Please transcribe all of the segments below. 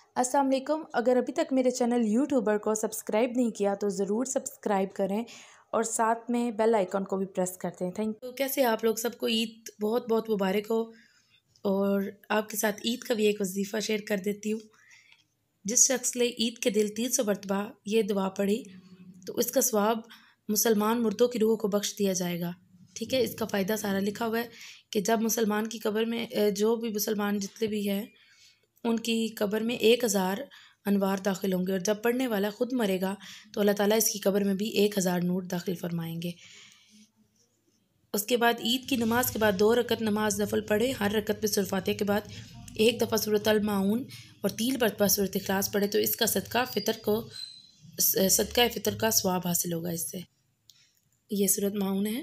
अस्सलाम वालेकुम। अगर अभी तक मेरे चैनल यूट्यूबर को सब्सक्राइब नहीं किया तो ज़रूर सब्सक्राइब करें और साथ में बेल आइकन को भी प्रेस कर दें। Thank you. तो कैसे आप लोग, सबको ईद बहुत बहुत मुबारक हो। और आपके साथ ईद का भी एक वजीफ़ा शेयर कर देती हूँ। जिस शख्स ने ईद के दिल 300 मरतबा ये दुआ पढ़ी तो इसका सवाब मुसलमान मुर्दों की रूह को बख्श दिया जाएगा। ठीक है, इसका फ़ायदा सारा लिखा हुआ है कि जब मुसलमान की कब्र में जो भी मुसलमान जितने भी हैं उनकी कब्र में 1000 अनवार दाखिल होंगे, और जब पढ़ने वाला ख़ुद मरेगा तो अल्लाह ताला इसकी कब्र में भी 1000 नूर दाखिल फरमाएंगे। उसके बाद ईद की नमाज के बाद 2 रकत नमाज नफल पढ़े। हर रकत में सूरह फातिहा के बाद एक दफ़ा सूरत अल माऊन और 3 मरतबा सूरत इखलास पढ़े तो इसका सदका फ़ितर का सवाब हासिल होगा इससे। ये सूरत माऊन है।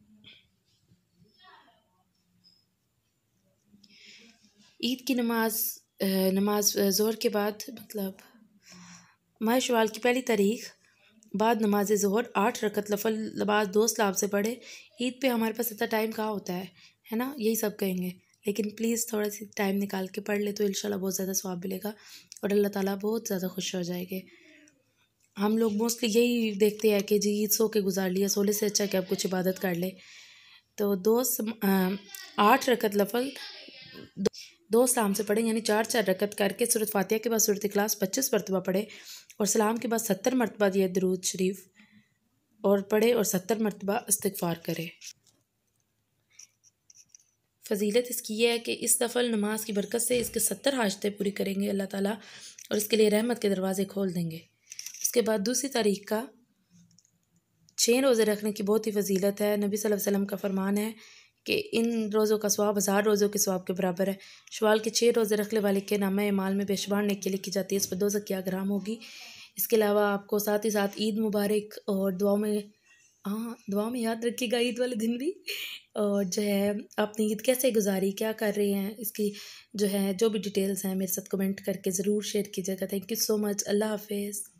ईद की नमाज ज़ोहर के बाद, मतलब माह शवाल की पहली तारीख बाद नमाज ज़ोहर 8 रकत नफल नमाज 2 सलाम से पढ़े। ईद पे हमारे पास इतना टाइम कहाँ होता है ना, यही सब कहेंगे, लेकिन प्लीज़ थोड़ा सी टाइम निकाल के पढ़ ले तो इंशाल्लाह बहुत ज़्यादा सवाब मिलेगा और अल्लाह ताला बहुत ज़्यादा खुश हो जाएंगे। हम लोग मोस्टली यही देखते हैं कि जी ईद सो के गुजार लिया, सोने से अच्छा कि आप कुछ इबादत कर ले। तो 8 रकत नफल 2 सलाम से पढ़े, यानी 4 रकत करके सूरत फातिहा के बाद सूरत इखलास 25 मरतबा पढ़े और सलाम के बाद 70 मरतबा दिए दरूद शरीफ और पढ़े और 70 मरतबा इस्तिग़फ़ार करे। फ़जीलत इसकी यह है कि इस नफल नमाज की बरकत से इसके 70 हाजतें पूरी करेंगे अल्लाह ताला और इसके लिए रहमत के दरवाज़े खोल देंगे। उसके बाद दूसरी तारीख का 6 रोज़े रखने की बहुत ही फ़जीलत है। नबी सल्लल्लाहु अलैहि वसल्लम का फ़रमान है कि इन रोज़ों का सवाब 1000 रोज़ों के सवाब के बराबर है। शवाल के 6 रोज़े रखने वाले के नामे माल में बेशुमार नेकी लिखी जाती है। इस पर 2 ज़किया ग्राम होगी। इसके अलावा आपको साथ ही साथ ईद मुबारक और दुआ में याद रखिएगा ईद वाले दिन भी। और जो है आपने ईद कैसे गुजारी, क्या कर रहे हैं, इसकी जो भी डिटेल्स हैं मेरे साथ कमेंट करके ज़रूर शेयर कीजिएगा। Thank you so much. अल्लाह हाफ़िज़।